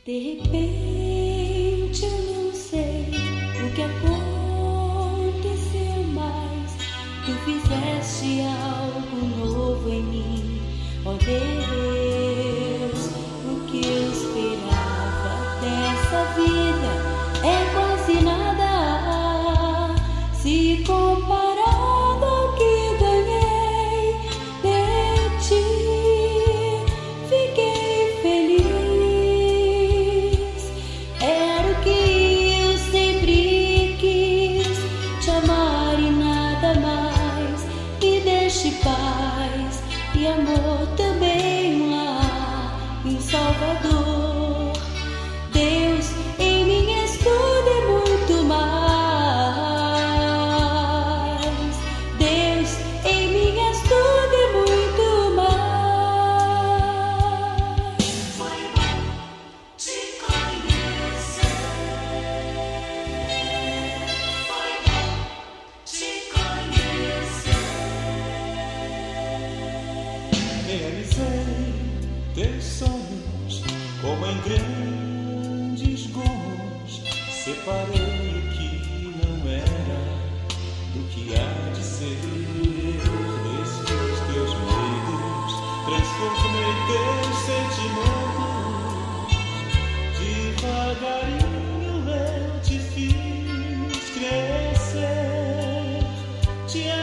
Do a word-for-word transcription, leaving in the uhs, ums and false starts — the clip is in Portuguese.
De repente eu não sei o que aconteceu, mas tu fizeste algo novo em mim, ó Deus. O que eu esperava dessa vida é quase nada se comparado ao que ganhei de ti. Fiquei feliz, era o que eu sempre quis, te amar e nada mais. Me deixe paz e amor também, um lar e um Salvador. Deus em mim és tudo e muito mais. Deus em mim és tudo e muito mais. Foi bom te conhecer. Foi bom te conhecer. Realizei teus sonhos como em grandes gomos. Separei o que não era do que há de ser. Desfiz teus medos, transformei teus sentimentos. Devagarinho eu te fiz crescer. Te